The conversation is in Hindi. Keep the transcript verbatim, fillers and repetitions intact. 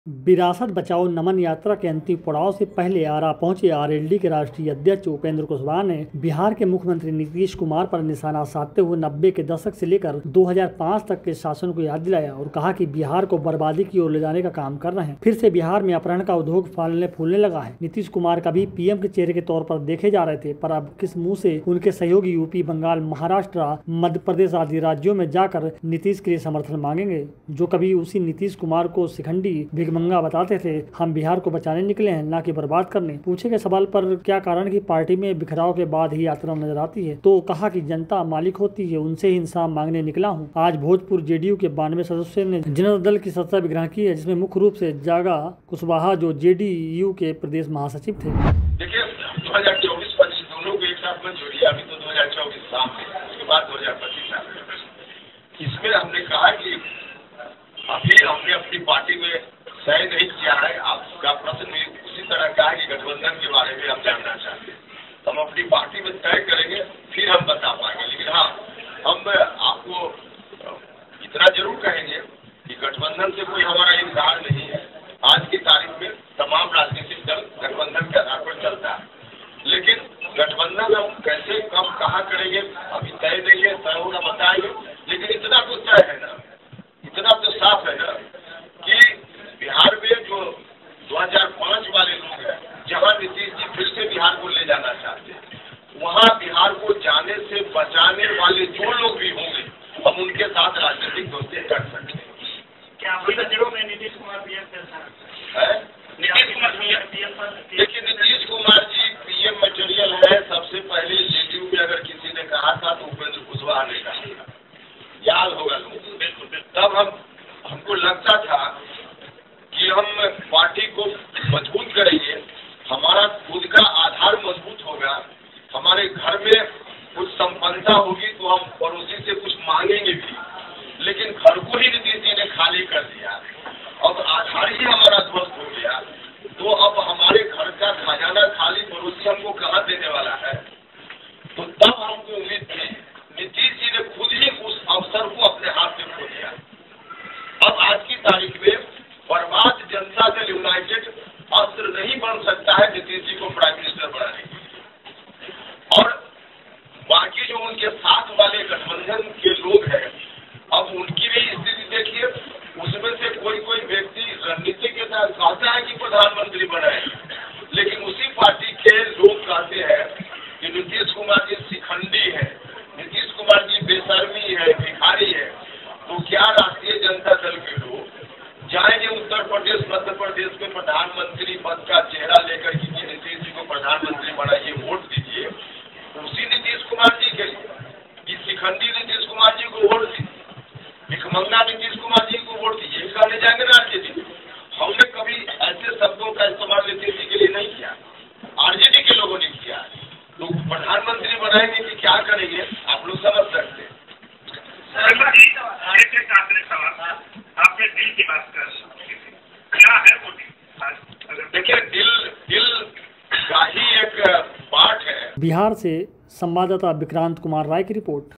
विरासत बचाओ नमन यात्रा के अंतिम पड़ाव से पहले आरा पहुंचे आरएलडी के राष्ट्रीय अध्यक्ष उपेंद्र कुशवाहा ने बिहार के मुख्यमंत्री नीतीश कुमार पर निशाना साधते हुए नब्बे के दशक से लेकर दो हज़ार पाँच तक के शासन को याद दिलाया और कहा कि बिहार को बर्बादी की ओर ले जाने का काम कर रहे हैं। फिर से बिहार में अपहरण का उद्योग फलने फूलने लगा है। नीतीश कुमार कभी पीएम के चेहरे के तौर पर देखे जा रहे थे, पर अब किस मुँह से उनके सहयोगी यूपी, बंगाल, महाराष्ट्र, मध्य प्रदेश आदि राज्यों में जाकर नीतीश के लिए समर्थन मांगेंगे, जो कभी उसी नीतीश कुमार को शिखंडी भिखमंगा बताते थे। हम बिहार को बचाने निकले हैं, ना कि बर्बाद करने। पूछे गए सवाल पर क्या कारण की पार्टी में बिखराव के बाद ही यात्रा नजर आती है, तो कहा कि जनता मालिक होती है, उनसे ही इंसाफ मांगने निकला हूं। आज भोजपुर जेडीयू के बानवे सदस्यों ने जनता दल की सत्ता ग्रहण की है, जिसमें मुख्य रूप से जागा कुशवाहा, जो जेडीयू के प्रदेश महासचिव थे। देखिए, दो हज़ार चौबीस पच्चीस दोनों को एक साथ में जोड़िए। अभी तो दो हज़ार चौबीस सामने, उसके बाद दो हज़ार पच्चीस सामने। इसमें हमने कहा कि अभी हमने अपनी पार्टी में तय नहीं किया है। आपका प्रश्न भी उसी तरह का है कि गठबंधन के बारे में हम जानना चाहते हैं। हम अपनी पार्टी में तय करेंगे, फिर हम बता पाएंगे। लेकिन हाँ, हम आपको इतना जरूर कहेंगे कि गठबंधन से कोई हमारा इनकार नहीं है। आज की तारीख में तमाम राजनीतिक दल गठबंधन के आधार पर चलता है, लेकिन गठबंधन हम कैसे, कब, कहाँ करेंगे अभी तय नहीं है। तय होगा बताएंगे, लेकिन इतना तो तय है ना, इतना तो साफ है ना कि बिहार में जो दो हज़ार पाँच वाले लोग हैं, जहां नीतीश जी फिर से बिहार को ले जाना चाहते हैं, वहां बिहार को जाने से बचाने वाले जो लोग भी होंगे, हम उनके साथ राजनीतिक दोस्ती कर सकते हैं। क्या में नीतीश कुमार पीएम है? नीतीश कुमार देखिए, नीतीश कुमार जी पीएम मटेरियल है। सबसे पहले जेडीयू में अगर किसी ने कहा था तो उपेंद्र कुशवाहा ने कहा, याद होगा लोगों को। तब हम हमको लगता था कि हम पार्टी को मजबूत करेंगे, हमारा खुद का आधार मजबूत होगा, हमारे घर में कुछ संपन्नता होगी तो हम पड़ोसी से कुछ मांगेंगे भी। लेकिन घर को ही नीतीश जी ने खाली कर दिया, अब आधार ही हमारा ध्वस्त हो गया, तो अब हमारे घर का खजाना खाली, पड़ोसी हमको कहाँ देने वाला है। तो तब हमको उम्मीद थी, नीतीश जी ने खुद ही उस अवसर को अपने हाथ में खो दिया। अब आज की तारीख में बर्बाद जनता दल यूनाइटेड अस्त्र नहीं बन सकता है नीतीश जी को प्राइम मिनिस्टर बनाने की। और बाकी जो उनके साथ वाले गठबंधन के लोग हैं, अब उनकी भी स्थिति देखिए। उसमें से कोई कोई व्यक्ति रणनीति के तहत कहता है कि प्रधानमंत्री बनाए, लेकिन उसी पार्टी के लोग कहते हैं कि नीतीश कुमार जी शिखंडी है, नीतीश कुमार जी बेशर्मी है, भिखारी है। तो क्या राष्ट्रीय जनता दल के लोग जाएंगे उत्तर प्रदेश, मध्य प्रदेश में प्रधानमंत्री पद का चेहरा लेकर कि नीतीश जी को प्रधानमंत्री बनाइए, वोट दीजिए उसी नीतीश कुमार जी के लिए? शिखंडी नीतीश कुमार जी को वोट दीजिए, भिखमंगा नीतीश कुमार जी को वोट दीजिए, कहने जाएंगे ना आरजेडी। हमने कभी ऐसे शब्दों का इस्तेमाल नीतीश जी के लिए नहीं किया, आरजेडी के लोगों ने किया। तो प्रधानमंत्री बनाएंगे कि क्या करेंगे, आप लोग समझ सकते हैं। आपने दिल की बात कर, क्या है वो दिल? देखिए, दिल दिल का ही एक पार्ट है। बिहार से संवाददाता विक्रांत कुमार राय की रिपोर्ट।